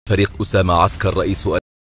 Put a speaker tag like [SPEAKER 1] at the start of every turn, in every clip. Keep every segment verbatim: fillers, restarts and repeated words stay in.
[SPEAKER 1] فريق أسامة عسكر رئيس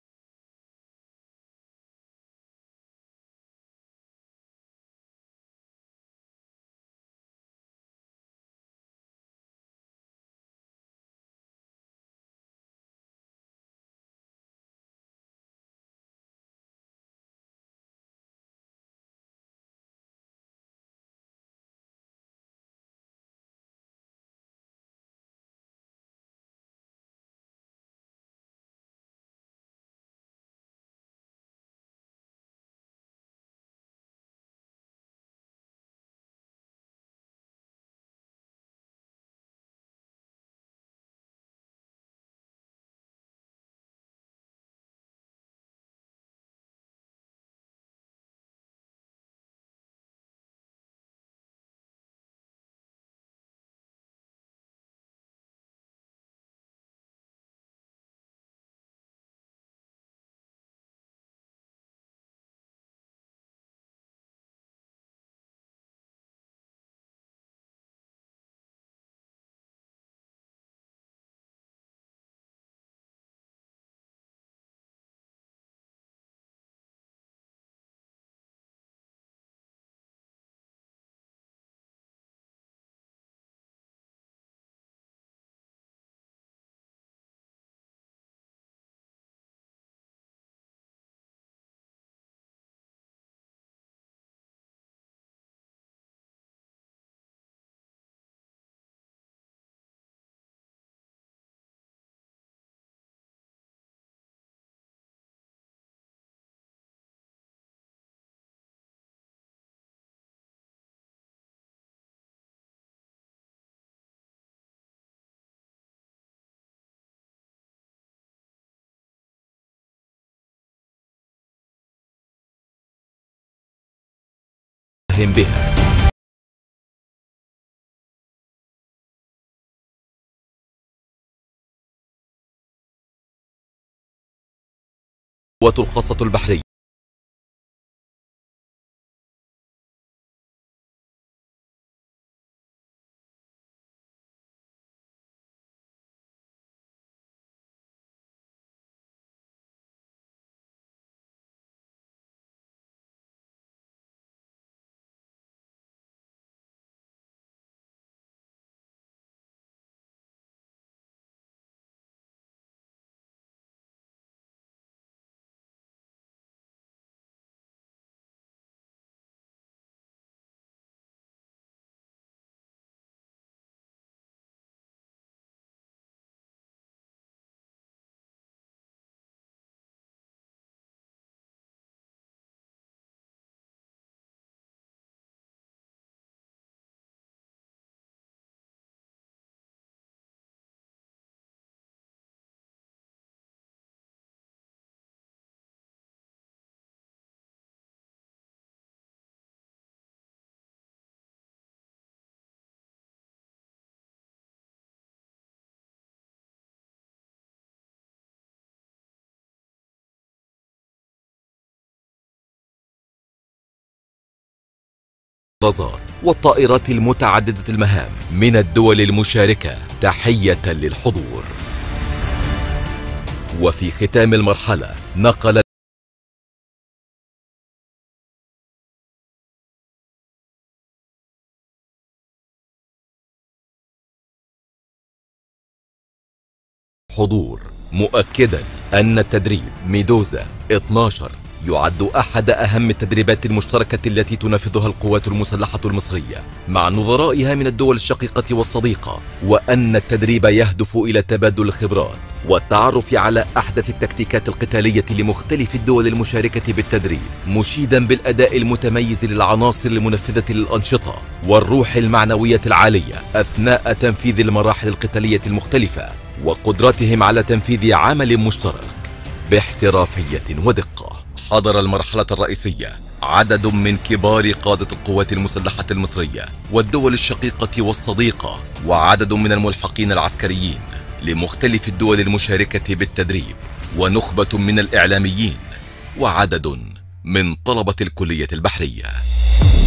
[SPEAKER 1] أسهم بها. القوات الخاصة البحرية رزات والطائرات المتعددة المهام من الدول المشاركة تحية للحضور. وفي ختام المرحلة نقل حضور مؤكدا أن التدريب ميدوزا اثني عشر يعد أحد أهم التدريبات المشتركة التي تنفذها القوات المسلحة المصرية مع نظرائها من الدول الشقيقة والصديقة، وأن التدريب يهدف إلى تبادل الخبرات والتعرف على أحدث التكتيكات القتالية لمختلف الدول المشاركة بالتدريب، مشيدا بالأداء المتميز للعناصر المنفذة للأنشطة والروح المعنوية العالية أثناء تنفيذ المراحل القتالية المختلفة، وقدرتهم على تنفيذ عمل مشترك باحترافية ودقة. حضر المرحلة الرئيسية عدد من كبار قادة القوات المسلحة المصرية والدول الشقيقة والصديقة، وعدد من الملحقين العسكريين لمختلف الدول المشاركة بالتدريب، ونخبة من الإعلاميين، وعدد من طلبة الكلية البحرية.